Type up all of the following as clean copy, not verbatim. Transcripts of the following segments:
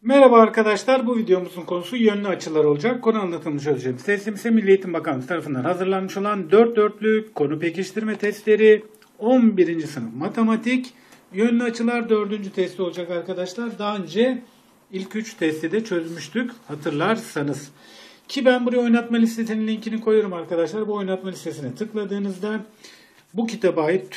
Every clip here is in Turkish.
Merhaba arkadaşlar, bu videomuzun konusu yönlü açılar olacak. Konu anlatımını çözeceğimiz testim ise Milli Eğitim Bakanlığı tarafından hazırlanmış olan 4 dörtlük konu pekiştirme testleri 11. sınıf matematik yönlü açılar 4. testi olacak arkadaşlar. Daha önce ilk 3 testi de çözmüştük hatırlarsanız. Ki ben buraya oynatma listesinin linkini koyuyorum arkadaşlar. Bu oynatma listesine tıkladığınızda bu kitaba ait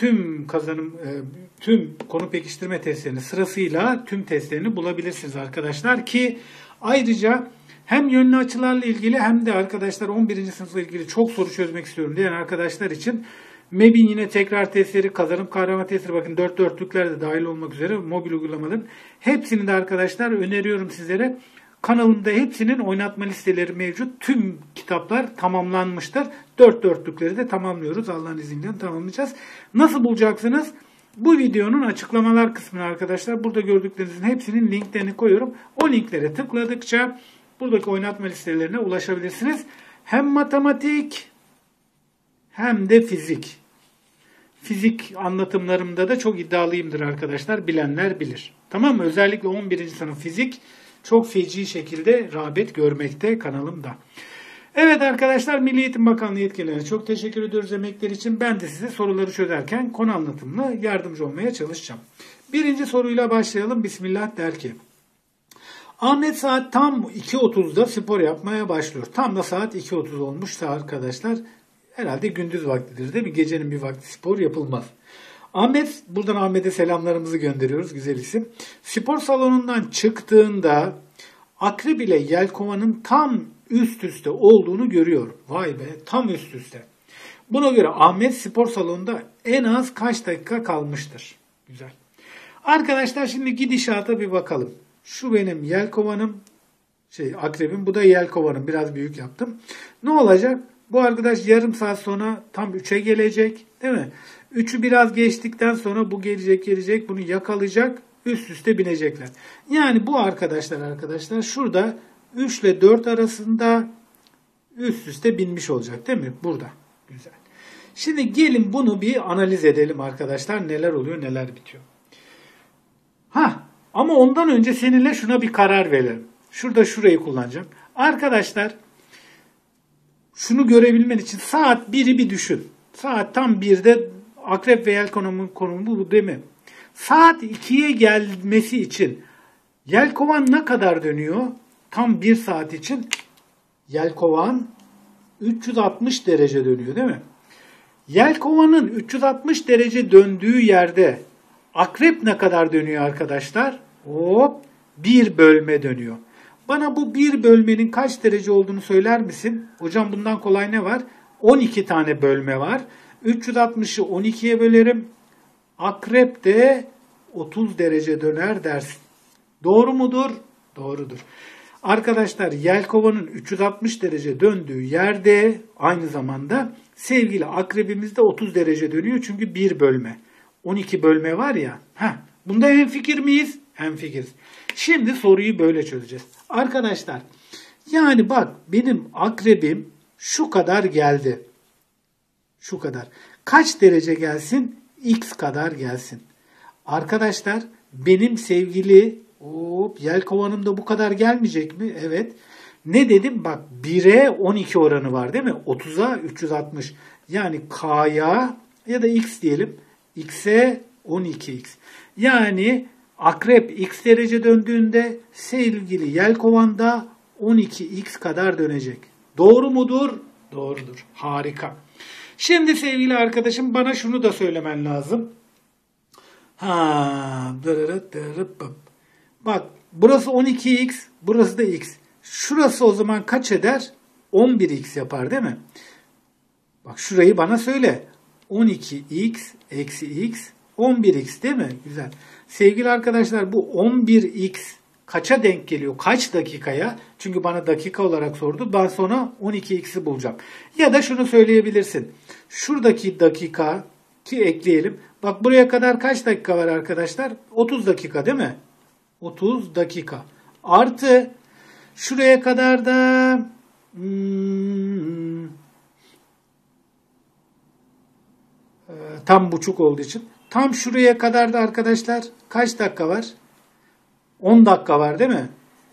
tüm konu pekiştirme testlerini sırasıyla tüm testlerini bulabilirsiniz arkadaşlar ki ayrıca hem yönlü açılarla ilgili hem de arkadaşlar 11. sınıfla ilgili çok soru çözmek istiyorum diyen arkadaşlar için MEB'in yine tekrar testleri, kazanım kavrama testleri, bakın 4 dörtlükler de dahil olmak üzere mobil uygulamaların hepsini de arkadaşlar öneriyorum sizlere. Kanalımda hepsinin oynatma listeleri mevcut. Tüm kitaplar tamamlanmıştır. 4 dörtlükleri de tamamlıyoruz. Allah'ın izniyle tamamlayacağız. Nasıl bulacaksınız? Bu videonun açıklamalar kısmına arkadaşlar burada gördüklerinizin hepsinin linklerini koyuyorum. O linklere tıkladıkça buradaki oynatma listelerine ulaşabilirsiniz. Hem matematik hem de fizik. Fizik anlatımlarımda da çok iddialıyımdır arkadaşlar. Bilenler bilir. Tamam mı? Özellikle 11. sınıf fizik çok feci şekilde rağbet görmekte kanalımda. Evet arkadaşlar, Milli Eğitim Bakanlığı yetkililerine çok teşekkür ediyoruz emekleri için. Ben de size soruları çözerken konu anlatımına yardımcı olmaya çalışacağım. Birinci soruyla başlayalım. Bismillah der ki, Ahmet saat tam 2.30'da spor yapmaya başlıyor. Tam da saat 2.30 olmuşsa arkadaşlar herhalde gündüz vaktidir değil mi? Gecenin bir vakti spor yapılmaz. Ahmet, buradan Ahmet'e selamlarımızı gönderiyoruz. Güzel isim. Spor salonundan çıktığında akrep ile yelkovanın tam üst üste olduğunu görüyor. Vay be, tam üst üste. Buna göre Ahmet spor salonunda en az kaç dakika kalmıştır? Güzel. Arkadaşlar şimdi gidişata bir bakalım. Şu benim yelkovanım, akrebim, bu da yelkovanım. Biraz büyük yaptım. Ne olacak? Bu arkadaş yarım saat sonra tam 3'e gelecek, değil mi? 3'ü biraz geçtikten sonra bu gelecek, bunu yakalayacak, üst üste binecekler. Yani bu arkadaşlar şurada 3 ile 4 arasında üst üste binmiş olacak değil mi? Burada. Güzel. Şimdi gelin bunu bir analiz edelim arkadaşlar. Neler oluyor, neler bitiyor. Ama ondan önce seninle şuna bir karar verelim. Şurayı kullanacağım. Arkadaşlar şunu görebilmen için saat 1'i bir düşün. Saat tam 1'de akrep ve yelkovanın konumu bu değil mi? Saat 2'ye gelmesi için yelkovan ne kadar dönüyor? Tam 1 saat için yelkovan 360 derece dönüyor değil mi? Yelkovanın 360 derece döndüğü yerde akrep ne kadar dönüyor arkadaşlar? Hop, 1 bölme dönüyor. Bana bu 1 bölmenin kaç derece olduğunu söyler misin? Hocam bundan kolay ne var? 12 tane bölme var. 360'ı 12'ye bölerim. Akrep de 30 derece döner dersin. Doğru mudur? Doğrudur. Arkadaşlar yelkovanın 360 derece döndüğü yerde aynı zamanda sevgili akrebimiz de 30 derece dönüyor. Çünkü 1 bölme. 12 bölme var ya. Bunda hemfikir miyiz? Hemfikiriz. Şimdi soruyu böyle çözeceğiz. Arkadaşlar yani bak benim akrebim şu kadar geldi. Şu kadar. Kaç derece gelsin? X kadar gelsin. Arkadaşlar benim sevgili yelkovanım da bu kadar gelmeyecek mi? Evet. Ne dedim? Bak 1'e 12 oranı var değil mi? 30'a 360. Yani K'ya ya da X diyelim. X'e 12X. Yani akrep X derece döndüğünde sevgili yelkovan da 12X kadar dönecek. Doğru mudur? Doğrudur. Harika. Şimdi sevgili arkadaşım bana şunu da söylemen lazım. Bak burası 12X, burası da X. Şurası o zaman kaç eder? 11X yapar değil mi? Bak şurayı bana söyle. 12X eksi X 11X değil mi? Güzel. Sevgili arkadaşlar bu 11X kaça denk geliyor? Kaç dakikaya? Çünkü bana dakika olarak sordu. Ben sonra 12x'i bulacağım. Ya da şunu söyleyebilirsin. Şuradaki dakika ki ekleyelim. Bak buraya kadar kaç dakika var arkadaşlar? 30 dakika değil mi? 30 dakika. Artı şuraya kadar da tam buçuk olduğu için. Tam şuraya kadar da arkadaşlar kaç dakika var? 10 dakika var değil mi?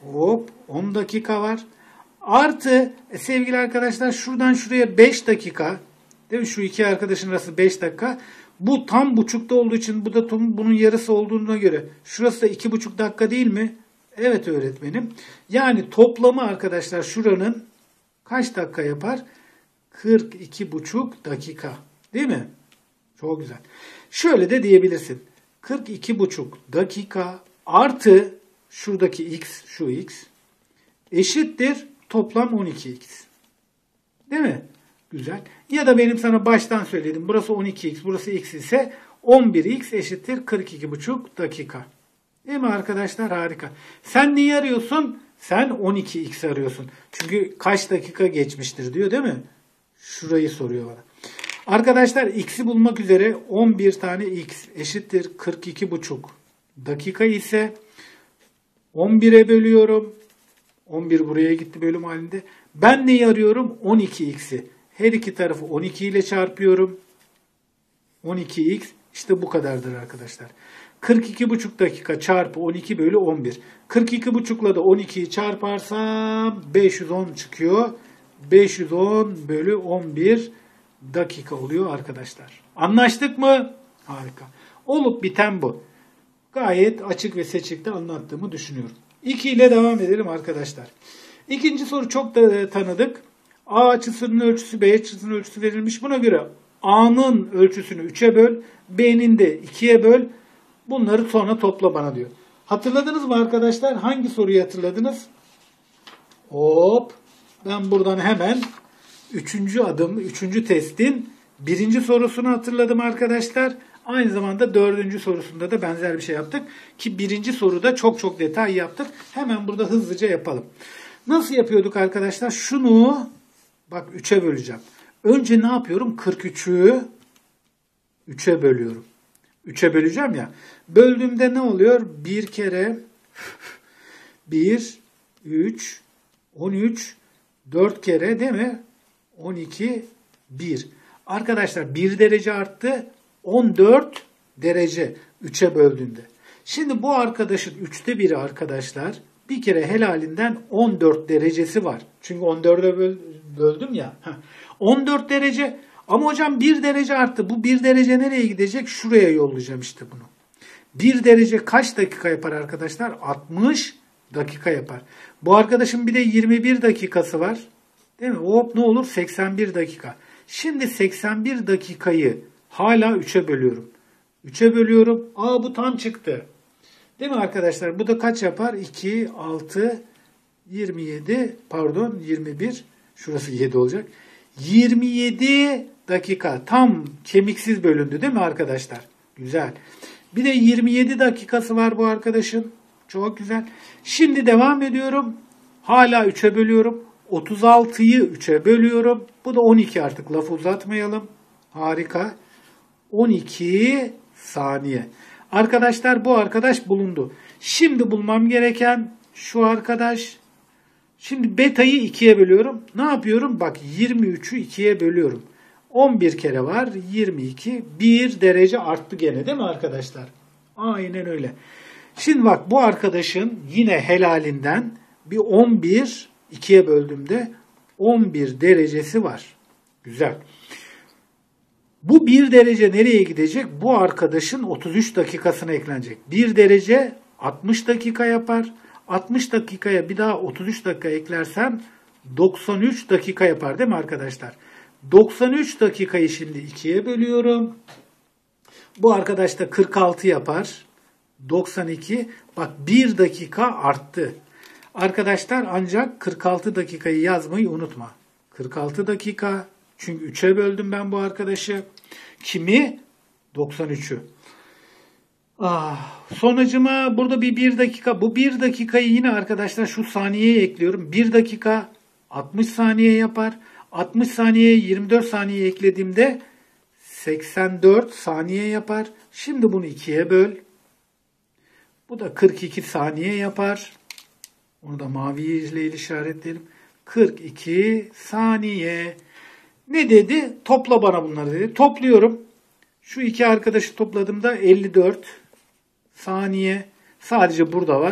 Hop 10 dakika var. Artı sevgili arkadaşlar şuradan şuraya 5 dakika. Değil mi? Şu iki arkadaşın arası 5 dakika. Bu tam buçukta olduğu için bu da bunun yarısı olduğuna göre şurası da 2,5 dakika değil mi? Evet öğretmenim. Yani toplamı arkadaşlar şuranın kaç dakika yapar? 42,5 dakika. Değil mi? Çok güzel. Şöyle de diyebilirsin. 42,5 dakika artı şuradaki x, şu x eşittir toplam 12x. Değil mi? Güzel. Ya da benim sana baştan söyledim. Burası 12x, burası x ise 11x eşittir 42,5 dakika. Değil mi arkadaşlar? Harika. Sen neyi arıyorsun? Sen 12x arıyorsun. Çünkü kaç dakika geçmiştir diyor değil mi? Şurayı soruyor bana. Arkadaşlar x'i bulmak üzere 11 tane x eşittir 42,5 dakika ise 11'e bölüyorum. 11 buraya gitti bölüm halinde. Ben neyi arıyorum? 12x'i. Her iki tarafı 12 ile çarpıyorum. 12x işte bu kadardır arkadaşlar. 42,5 dakika çarpı 12 bölü 11. 42,5 ile de 12'yi çarparsam 510 çıkıyor. 510 bölü 11 dakika oluyor arkadaşlar. Anlaştık mı? Harika. Olup biten bu. Gayet açık ve seçikte anlattığımı düşünüyorum. 2 ile devam edelim arkadaşlar. İkinci soru çok da tanıdık. A açısının ölçüsü B açısının ölçüsü verilmiş. Buna göre A'nın ölçüsünü 3'e böl, B'nin de 2'ye böl. Bunları sonra topla bana diyor. Hatırladınız mı arkadaşlar? Hangi soruyu hatırladınız? Hop. Ben buradan hemen 3. testin 1. sorusunu hatırladım arkadaşlar. Aynı zamanda 4. sorusunda da benzer bir şey yaptık. Ki 1. soruda çok detay yaptık. Hemen burada hızlıca yapalım. Nasıl yapıyorduk arkadaşlar? Şunu bak 3'e böleceğim. Önce ne yapıyorum? 43'ü 3'e bölüyorum. 3'e böleceğim ya. Böldüğümde ne oluyor? 1 kere 1, 3, 13, 4 kere değil mi? 12, 1. Arkadaşlar 1 derece arttı. 14 derece 3'e böldüğünde. Şimdi bu arkadaşın 3'te 1'i arkadaşlar bir kere helalinden 14 derecesi var. Çünkü 14'e böldüm ya. 14 derece ama hocam 1 derece arttı. Bu 1 derece nereye gidecek? Şuraya yollayacağım işte bunu. 1 derece kaç dakika yapar arkadaşlar? 60 dakika yapar. Bu arkadaşın bir de 21 dakikası var. Değil mi? Hop ne olur? 81 dakika. Şimdi 81 dakikayı hala 3'e bölüyorum. 3'e bölüyorum. Aa bu tam çıktı. Değil mi arkadaşlar? Bu da kaç yapar? 2, 6, 27, pardon 21. Şurası 7 olacak. 27 dakika. Tam kemiksiz bölündü değil mi arkadaşlar? Güzel. Bir de 27 dakikası var bu arkadaşın. Çok güzel. Şimdi devam ediyorum. Hala 3'e bölüyorum. 36'yı 3'e bölüyorum. Bu da 12 artık. Lafı uzatmayalım. Harika. 12 saniye. Arkadaşlar bu arkadaş bulundu. Şimdi bulmam gereken şu arkadaş. Şimdi beta'yı 2'ye bölüyorum. Ne yapıyorum? Bak 23'ü 2'ye bölüyorum. 11 kere var. 22. 1 derece arttı gene değil mi arkadaşlar? Aynen öyle. Şimdi bak bu arkadaşın yine helalinden bir 11 2'ye böldüğümde 11 derecesi var. Güzel. Bu 1 derece nereye gidecek? Bu arkadaşın 33 dakikasına eklenecek. 1 derece 60 dakika yapar. 60 dakikaya bir daha 33 dakika eklersem 93 dakika yapar değil mi arkadaşlar? 93 dakikayı şimdi 2'ye bölüyorum. Bu arkadaş da 46 yapar. 92. Bak 1 dakika arttı. Arkadaşlar ancak 46 dakikayı yazmayı unutma. 46 dakika. Çünkü 3'e böldüm ben bu arkadaşı. Kimi? 93'ü. Sonucuma burada bir 1 dakika. Bu 1 dakikayı yine arkadaşlar şu saniyeye ekliyorum. 1 dakika 60 saniye yapar. 60 saniyeye 24 saniye eklediğimde 84 saniye yapar. Şimdi bunu 2'ye böl. Bu da 42 saniye yapar. Onu da mavi ile işaretleyelim. 42 saniye. Ne dedi? Topla bana bunları dedi. Topluyorum. Şu iki arkadaşı topladığımda 54 saniye. Sadece burada var.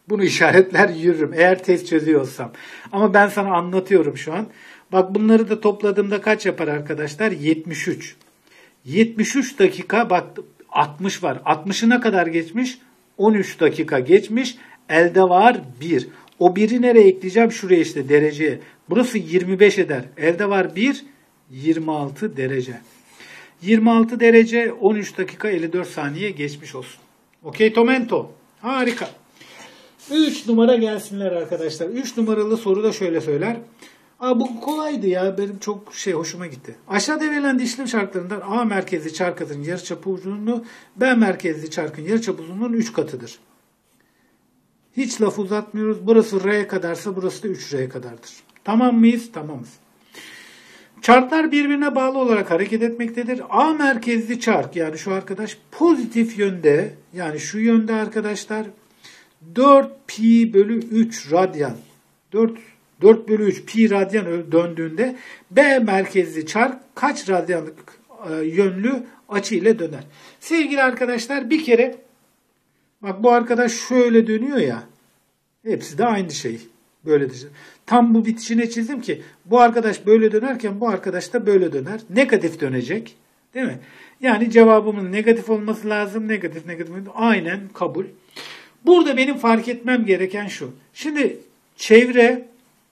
Bunu işaretler yürürüm eğer test çözüyorsam. Ama ben sana anlatıyorum şu an. Bak bunları da topladığımda kaç yapar arkadaşlar? 73. 73 dakika bak 60 var. 60'ına kadar geçmiş. 13 dakika geçmiş. Elde var 1. O 1'i nereye ekleyeceğim? Şuraya işte dereceye. Burası 25 eder. Elde var 1. 26 derece. 26 derece 13 dakika 54 saniye geçmiş olsun. Okey Tomento. Harika. 3 numara gelsinler arkadaşlar. 3 numaralı soru da şöyle söyler. Bu kolaydı ya. Benim çok hoşuma gitti. Aşağıda verilen dişlim şartlarından A merkezli çarkın yarıçapı uzunluğu B merkezli çarkın yarıçapı uzunluğunun 3 katıdır. Hiç laf uzatmıyoruz. Burası R'ye kadarsa burası da 3R'ye kadardır. Tamam mıyız? Tamamız. Çarklar birbirine bağlı olarak hareket etmektedir. A merkezli çark yani şu arkadaş pozitif yönde yani şu yönde arkadaşlar 4 pi bölü 3 radyan 4 bölü 3 pi radyan döndüğünde B merkezli çark kaç radyanlık yönlü açı ile döner? Sevgili arkadaşlar bir kere bak bu arkadaş şöyle dönüyor ya hepsi de aynı şey. Böyledir. Tam bu bitişine çizdim ki bu arkadaş böyle dönerken bu arkadaş da böyle döner. Negatif dönecek. Değil mi? Yani cevabımın negatif olması lazım. Negatif. Aynen kabul. Burada benim fark etmem gereken şu. Şimdi çevre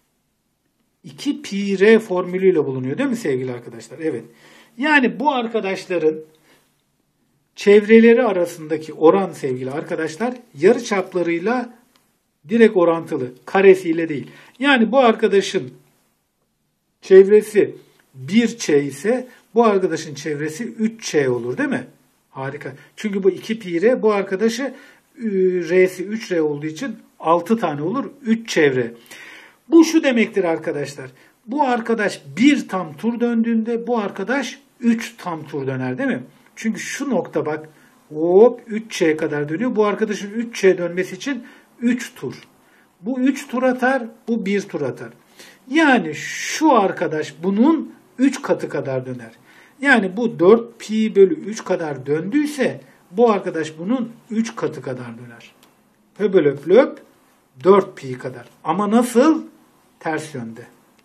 2 pi r formülüyle bulunuyor değil mi sevgili arkadaşlar? Evet. Yani bu arkadaşların çevreleri arasındaki oran sevgili arkadaşlar yarıçaplarıyla direkt orantılı. Karesiyle değil. Yani bu arkadaşın çevresi 1ç ise bu arkadaşın çevresi 3ç olur değil mi? Harika. Çünkü bu 2 pi r bu arkadaşı r'si 3r olduğu için 6 tane olur. 3 çevre. Bu şu demektir arkadaşlar. Bu arkadaş 1 tam tur döndüğünde bu arkadaş 3 tam tur döner değil mi? Çünkü şu nokta bak hop 3ç'ye kadar dönüyor. Bu arkadaşın 3ç'ye dönmesi için 3 tur. Bu 3 tur atar, bu 1 tur atar. Yani şu arkadaş bunun 3 katı kadar döner. Yani bu 4 pi bölü 3 kadar döndüyse bu arkadaş bunun 3 katı kadar döner. Höbölöp löp 4 pi kadar. Ama nasıl? Ters yönde.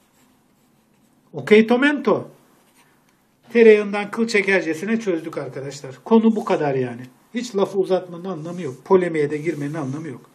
Okey Tomento. Tereyağından kıl çekercesine çözdük arkadaşlar. Konu bu kadar yani. Hiç lafı uzatmanın anlamı yok. Polemiğe de girmenin anlamı yok.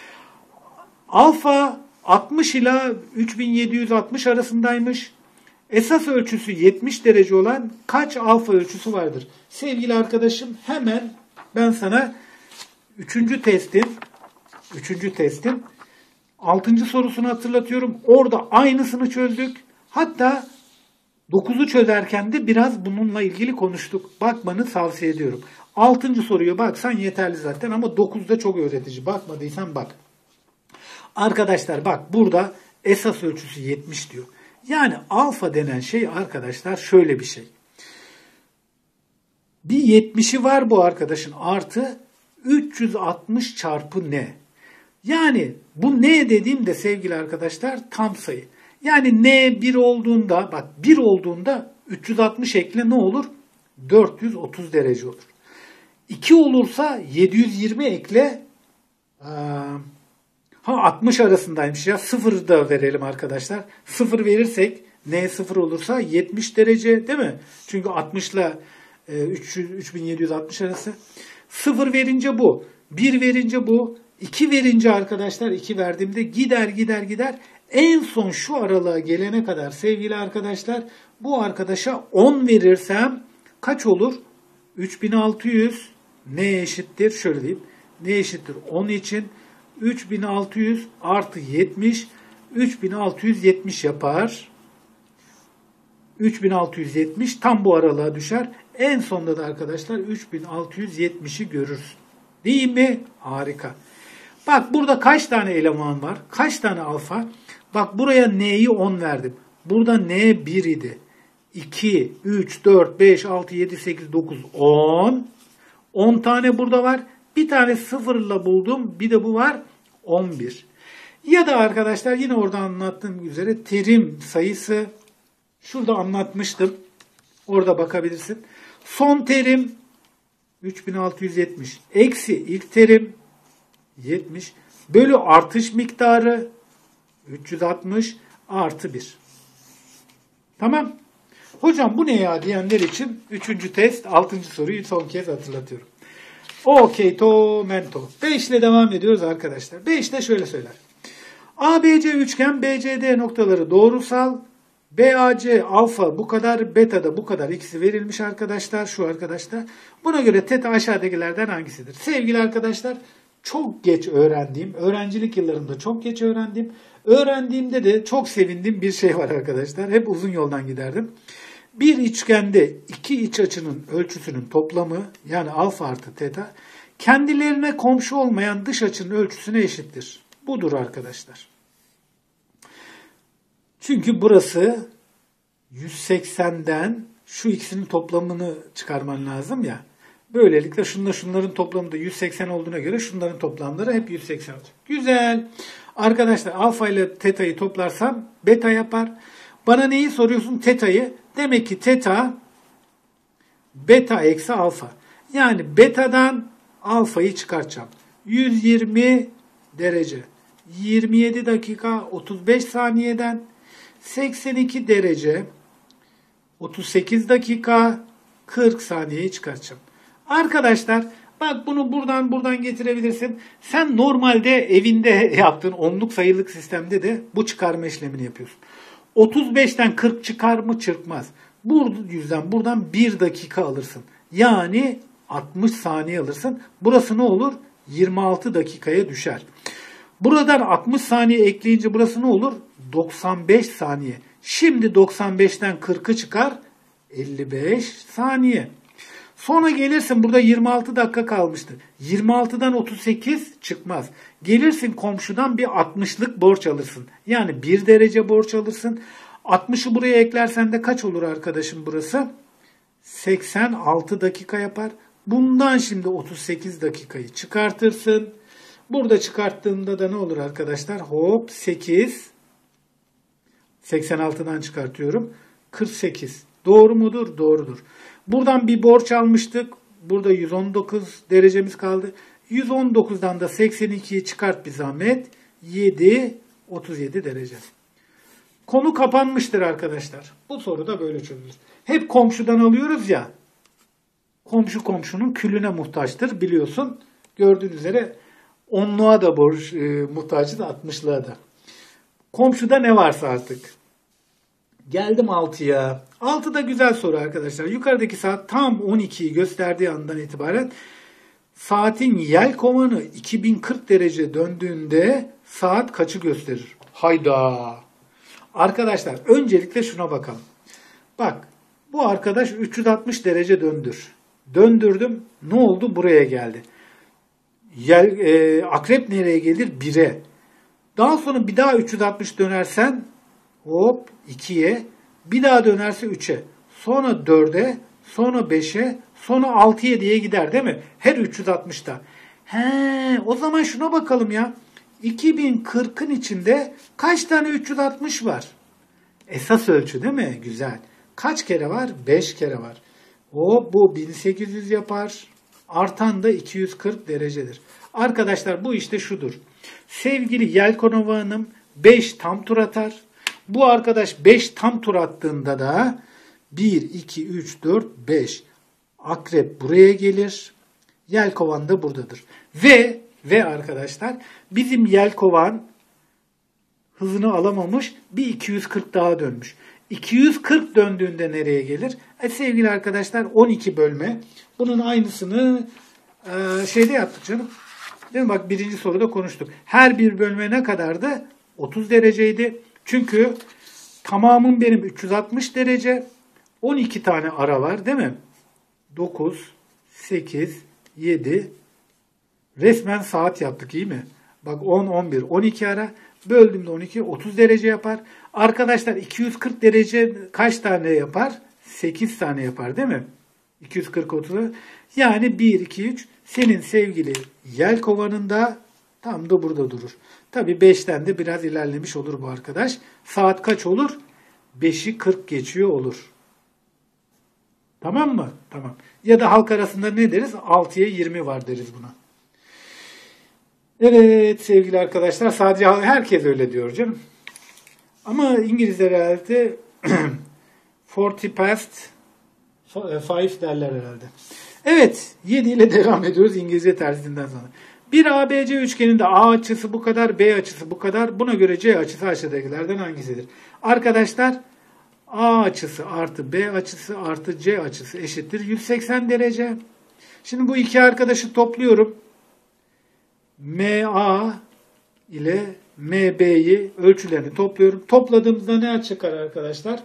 Alfa 60 ila 3760 arasındaymış. Esas ölçüsü 70 derece olan kaç alfa ölçüsü vardır? Sevgili arkadaşım hemen ben sana 3. testin 6. sorusunu hatırlatıyorum. Orada aynısını çözdük. Hatta 9'u çözerken de biraz bununla ilgili konuştuk. Bakmanı tavsiye ediyorum. 6. soruya baksan yeterli zaten ama 9'da çok öğretici. Bakmadıysan bak. Arkadaşlar bak burada esas ölçüsü 70 diyor. Yani alfa denen şey arkadaşlar şöyle bir şey. Bir 70'i var bu arkadaşın artı 360 çarpı n. Yani bu n dediğimde sevgili arkadaşlar tam sayı. Yani n 1 olduğunda bak 1 olduğunda 360 ekle ne olur? 430 derece olur. 2 olursa 720 ekle 60 arasındaymış ya. 0 da verelim arkadaşlar. 0 verirsek n 0 olursa 70 derece değil mi? Çünkü 60 ile 3760 arası. 0 verince bu. 1 verince bu. 2 verince arkadaşlar 2 verdiğimde gider. En son şu aralığa gelene kadar sevgili arkadaşlar bu arkadaşa 10 verirsem kaç olur? 3600 n eşittir? Şöyle diyeyim. N eşittir 10 için 3600 artı 70 3670 yapar. 3670 tam bu aralığa düşer. En sonunda da arkadaşlar 3670'i görürsün. Değil mi? Harika. Bak burada kaç tane eleman var? Kaç tane alfa? Bak buraya n'yi 10 verdim. Burada n 1 idi. 2, 3, 4, 5, 6, 7, 8, 9, 10. 10 tane burada var. Bir tane sıfırla buldum. Bir de bu var. 11. Ya da arkadaşlar yine orada anlattığım üzere terim sayısı şurada anlatmıştım. Orada bakabilirsin. Son terim 3670 eksi ilk terim 70 bölü artış miktarı 360 artı 1. Tamam. Hocam bu ne ya diyenler için 3. test 6. soruyu son kez hatırlatıyorum. Okey to mento. 5 ile devam ediyoruz arkadaşlar. 5 de şöyle söyler. ABC üçgen BCD noktaları doğrusal. BAC alfa bu kadar, beta da bu kadar, ikisi verilmiş arkadaşlar, şu arkadaşlar. Buna göre teta aşağıdakilerden hangisidir? Sevgili arkadaşlar, çok geç öğrendiğim, öğrencilik yıllarımda çok geç öğrendiğimde de çok sevindiğim bir şey var arkadaşlar. Hep uzun yoldan giderdim. Bir üçgende iki iç açının ölçüsünün toplamı, yani alfa artı teta, kendilerine komşu olmayan dış açının ölçüsüne eşittir. Budur arkadaşlar. Çünkü burası 180'den şu ikisinin toplamını çıkarman lazım ya. Böylelikle şunların toplamı da 180 olduğuna göre şunların toplamları hep 180 olacak. Güzel. Arkadaşlar alfa ile teta'yı toplarsam beta yapar. Bana neyi soruyorsun? Teta'yı. Demek ki teta beta eksi alfa. Yani betadan alfayı çıkartacağım. 120 derece. 27 dakika 35 saniyeden 82 derece 38 dakika 40 saniyeyi çıkartacağım. Arkadaşlar bak bunu buradan getirebilirsin. Sen normalde evinde yaptığın onluk sayılık sistemde de bu çıkarma işlemini yapıyorsun. 35'ten 40 çıkar mı? Çıkmaz. Bu yüzden buradan 1 dakika alırsın. Yani 60 saniye alırsın. Burası ne olur? 26 dakikaya düşer. Buradan 60 saniye ekleyince burası ne olur? 95 saniye. Şimdi 95'ten 40'ı çıkar. 55 saniye. Sonra gelirsin burada 26 dakika kalmıştı. 26'dan 38 çıkmaz. Gelirsin komşudan bir 60'lık borç alırsın. Yani 1 derece borç alırsın. 60'ı buraya eklersen de kaç olur arkadaşım burası? 86 dakika yapar. Bundan şimdi 38 dakikayı çıkartırsın. Burada çıkarttığımda da ne olur arkadaşlar? Hop 8. 86'dan çıkartıyorum. 48. Doğru mudur? Doğrudur. Buradan bir borç almıştık. Burada 119 derecemiz kaldı. 119'dan da 82'yi çıkart bir zahmet. 7, 37 derece. Konu kapanmıştır arkadaşlar. Bu soru da böyle çözülür. Hep komşudan alıyoruz ya. Komşu komşunun külüne muhtaçtır biliyorsun. Gördüğünüz üzere 10'luğa da borç muhtaçız, 60'lığa da. Komşuda ne varsa artık. Geldim 6'ya. 6 da güzel soru arkadaşlar. Yukarıdaki saat tam 12'yi gösterdiği andan itibaren saatin yelkovanı 2040 derece döndüğünde saat kaçı gösterir? Hayda. Arkadaşlar öncelikle şuna bakalım. Bak bu arkadaş 360 derece döndür. Döndürdüm. Ne oldu? Buraya geldi. Akrep nereye gelir? 1'e. Daha sonra bir daha 360 dönersen hop 2'ye. Bir daha dönerse 3'e. Sonra 4'e. Sonra 5'e. Sonra 6'ya diye gider değil mi? Her 360'ta. O zaman şuna bakalım ya. 2040'ın içinde kaç tane 360 var? Esas ölçü değil mi? Güzel. Kaç kere var? 5 kere var. Bu 1800 yapar. Artan da 240 derecedir. Arkadaşlar bu işte şudur. Sevgili Yelkonova Hanım 5 tam tur atar. Bu arkadaş 5 tam tur attığında da 1, 2, 3, 4, 5. Akrep buraya gelir. Yelkovan da buradadır. Ve arkadaşlar bizim Yelkovan hızını alamamış, bir 240 daha dönmüş. 240 döndüğünde nereye gelir? Sevgili arkadaşlar 12 bölme. Bunun aynısını şeyde yaptık canım. Değil mi? Bak birinci soruda konuştuk. Her bir bölme ne kadardı? 30 dereceydi. Çünkü tamamım benim 360 derece. 12 tane ara var değil mi? 9, 8, 7. Resmen saat yaptık iyi mi? Bak 10, 11, 12 ara. Böldüğümde 12, 30 derece yapar. Arkadaşlar 240 derece kaç tane yapar? 8 tane yapar değil mi? 240, 30. Yani 1, 2, 3. Senin sevgili Yelkovan'ın da tam da burada durur. Tabii 5'ten de biraz ilerlemiş olur bu arkadaş. Saat kaç olur? 5'i 40 geçiyor olur. Tamam mı? Tamam. Ya da halk arasında ne deriz? 6'ya 20 var deriz buna. Evet sevgili arkadaşlar, sadece herkes öyle diyor canım. Ama İngilizler herhalde 40 past 5 derler herhalde. Evet, 7 ile devam ediyoruz İngilizce tersinden sonra. Bir ABC üçgeninde A açısı bu kadar, B açısı bu kadar. Buna göre C açısı aşağıdakilerden hangisidir? Arkadaşlar, A açısı artı B açısı artı C açısı eşittir 180 derece. Şimdi bu iki arkadaşı topluyorum. MA ile MB'yi ölçülerini topluyorum. Topladığımızda ne çıkar arkadaşlar?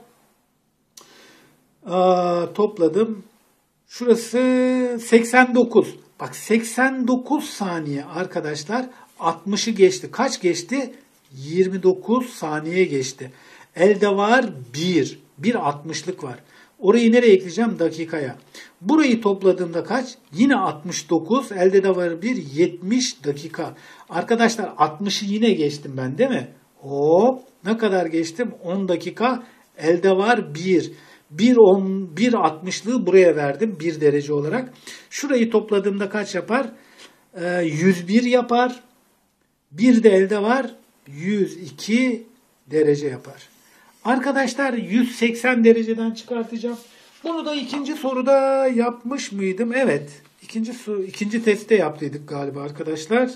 Topladım. Şurası 89. Bak 89 saniye arkadaşlar 60'ı geçti. Kaç geçti? 29 saniye geçti. Elde var 1. Bir 60'lık var. Orayı nereye ekleyeceğim? Dakikaya. Burayı topladığımda kaç? Yine 69. Elde de var 1. 70 dakika. Arkadaşlar 60'ı yine geçtim ben değil mi? Hop. Ne kadar geçtim? 10 dakika. Elde var 1. 1.60'lığı buraya verdim 1 derece olarak. Şurayı topladığımda kaç yapar? 101 yapar. Bir de elde var 102 derece yapar. Arkadaşlar 180 dereceden çıkartacağım. Bunu da ikinci soruda yapmış mıydım? Evet. İkinci testte yaptıydık galiba arkadaşlar.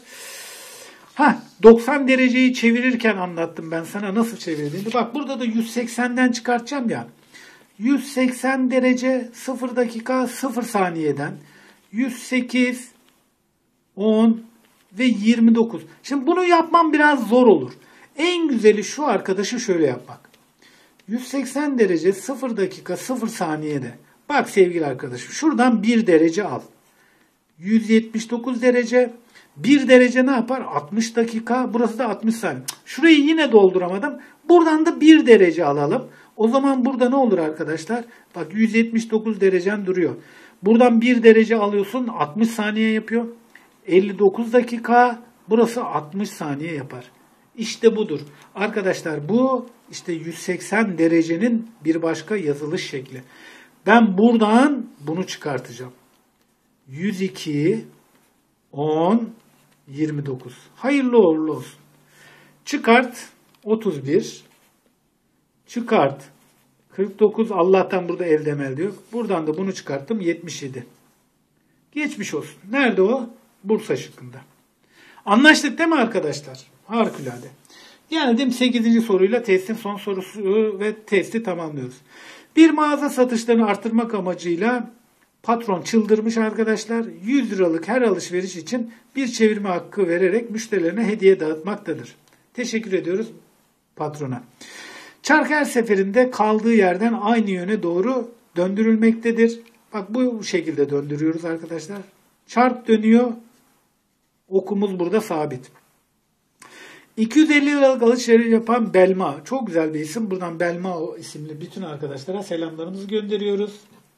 90 dereceyi çevirirken anlattım ben sana nasıl çevirdiğini. Bak burada da 180'den çıkartacağım ya. 180 derece 0 dakika 0 saniyeden 108, 10 ve 29. Şimdi bunu yapmam biraz zor olur. En güzeli şu arkadaşı şöyle yapmak. 180 derece 0 dakika 0 saniyede. Bak sevgili arkadaşım şuradan 1 derece al. 179 derece. 1 derece ne yapar? 60 dakika. Burası da 60 saniye. Şurayı yine dolduramadım. Buradan da 1 derece alalım. O zaman burada ne olur arkadaşlar? Bak 179 derecen duruyor. Buradan 1 derece alıyorsun. 60 saniye yapıyor. 59 dakika. Burası 60 saniye yapar. İşte budur. Arkadaşlar bu işte 180 derecenin bir başka yazılış şekli. Ben buradan bunu çıkartacağım. 102, 10, 29. Hayırlı uğurlu olsun. Çıkart 31. Çıkart 49. Allah'tan burada el demel diyor. Buradan da bunu çıkarttım 77. Geçmiş olsun. Nerede o? Bursa şıkkında. Anlaştık değil mi arkadaşlar? Harikulade. Geldim 8. soruyla testin son sorusu ve testi tamamlıyoruz. Bir mağaza satışlarını artırmak amacıyla patron çıldırmış arkadaşlar. 100 liralık her alışveriş için bir çevirme hakkı vererek müşterilerine hediye dağıtmaktadır. Teşekkür ediyoruz patrona. Çark her seferinde kaldığı yerden aynı yöne doğru döndürülmektedir. Bak bu şekilde döndürüyoruz arkadaşlar. Çark dönüyor. Okumuz burada sabit. 250 liralık alışveriş yapan Belma. Çok güzel bir isim. Buradan Belma isimli bütün arkadaşlara selamlarımızı gönderiyoruz.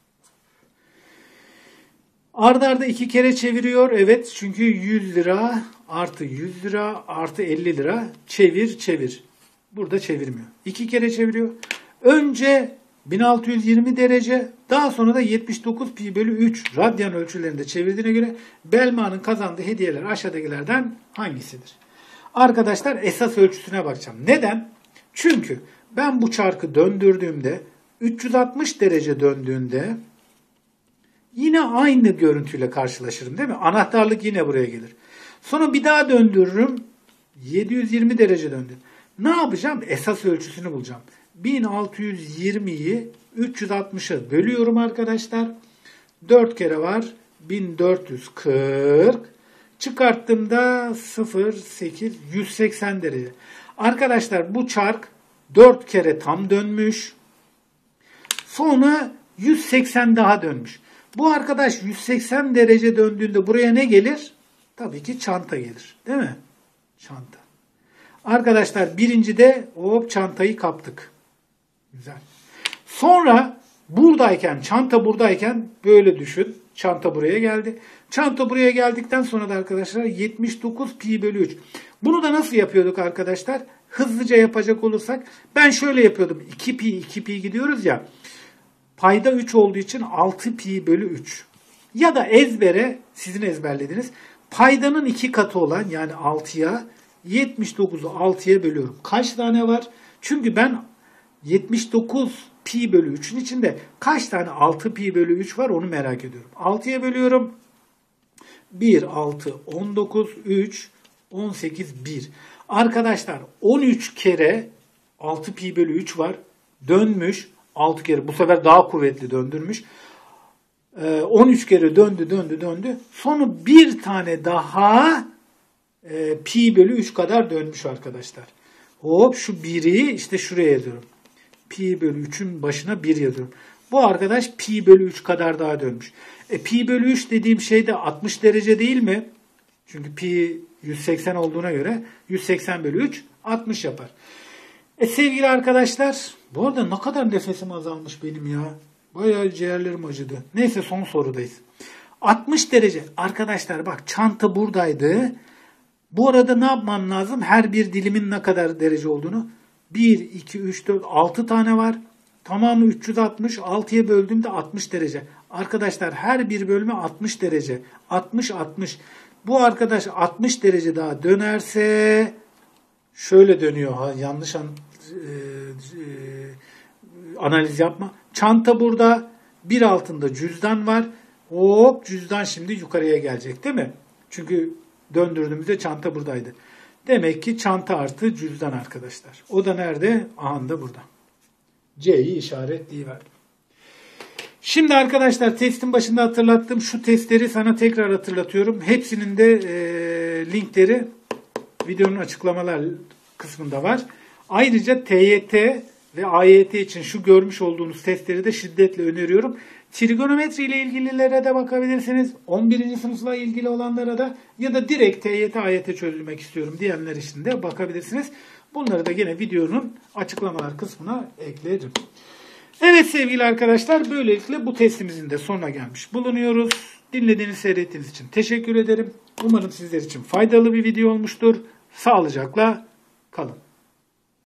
Arda arda 2 kere çeviriyor. Evet çünkü 100 lira artı 100 lira artı 50 lira çevir. Burada çevirmiyor. 2 kere çeviriyor. Önce 1620 derece, daha sonra da 79 pi bölü 3 radyan ölçülerinde çevirdiğine göre Belma'nın kazandığı hediyeler aşağıdakilerden hangisidir? Arkadaşlar esas ölçüsüne bakacağım. Neden? Çünkü ben bu çarkı döndürdüğümde 360 derece döndüğünde yine aynı görüntüyle karşılaşırım değil mi? Anahtarlık yine buraya gelir. Sonra bir daha döndürürüm. 720 derece döndü. Ne yapacağım? Esas ölçüsünü bulacağım. 1620'yi 360'a bölüyorum arkadaşlar. 4 kere var. 1440. Çıkarttığımda 0, 8, 180 derece. Arkadaşlar bu çark 4 kere tam dönmüş. Sonra 180 daha dönmüş. Bu arkadaş 180 derece döndüğünde buraya ne gelir? Tabii ki çanta gelir. Değil mi? Çanta. Arkadaşlar birincide hop çantayı kaptık. Güzel. Sonra buradayken, çanta buradayken böyle düşün. Çanta buraya geldi. Çanta buraya geldikten sonra da arkadaşlar 79 pi bölü 3. Bunu da nasıl yapıyorduk arkadaşlar? Hızlıca yapacak olursak ben şöyle yapıyordum. 2 pi gidiyoruz ya. Payda 3 olduğu için 6 pi bölü 3. Ya da ezbere sizin ezberlediğiniz Paydanın 2 katı olan yani 6'ya 79'u 6'ya bölüyorum. Kaç tane var? Çünkü ben 79 pi bölü 3'ün içinde kaç tane 6 pi bölü 3 var onu merak ediyorum. 6'ya bölüyorum. 1, 6, 19, 3, 18, 1. Arkadaşlar 13 kere 6 pi bölü 3 var. Dönmüş. 6 kere. Bu sefer daha kuvvetli döndürmüş. 13 kere döndü. Sonu bir tane daha pi bölü 3 kadar dönmüş arkadaşlar. Hop şu 1'i işte şuraya yazıyorum. Pi bölü 3'ün başına 1 yazıyorum. Bu arkadaş pi bölü 3 kadar daha dönmüş. Pi bölü 3 dediğim şey de 60 derece değil mi? Çünkü pi 180 olduğuna göre 180 bölü 3 60 yapar. Sevgili arkadaşlar, bu arada ne kadar nefesim azalmış benim ya. Bayağı ciğerlerim acıdı. Neyse son sorudayız. 60 derece. Arkadaşlar bak çanta buradaydı. Bu arada ne yapmam lazım? Her bir dilimin ne kadar derece olduğunu. 1, 2, 3, 4, 6 tane var. Tamamı 360. 6'ya böldüğümde 60 derece. Arkadaşlar her bir bölümü 60 derece. 60, 60. Bu arkadaş 60 derece daha dönerse şöyle dönüyor. Yanlış analiz yapma. Çanta burada. Bir altında cüzdan var. Hop cüzdan şimdi yukarıya gelecek değil mi? Çünkü döndürdüğümüzde çanta buradaydı. Demek ki çanta artı cüzdan arkadaşlar. O da nerede? Aha da burada. C'yi işaretleyiverdim. Şimdi arkadaşlar testin başında hatırlattığım şu testleri sana tekrar hatırlatıyorum. Hepsinin de linkleri videonun açıklamalar kısmında var. Ayrıca TYT ve AYT için şu görmüş olduğunuz testleri de şiddetle öneriyorum. Trigonometri ile ilgililere de bakabilirsiniz. 11. sınıfla ilgili olanlara da ya da direkt TYT, AYT çözülmek istiyorum diyenler için de bakabilirsiniz. Bunları da yine videonun açıklamalar kısmına eklerim. Evet sevgili arkadaşlar, böylelikle bu testimizin de sonuna gelmiş bulunuyoruz. Dinlediğiniz, seyrettiğiniz için teşekkür ederim. Umarım sizler için faydalı bir video olmuştur. Sağlıcakla kalın.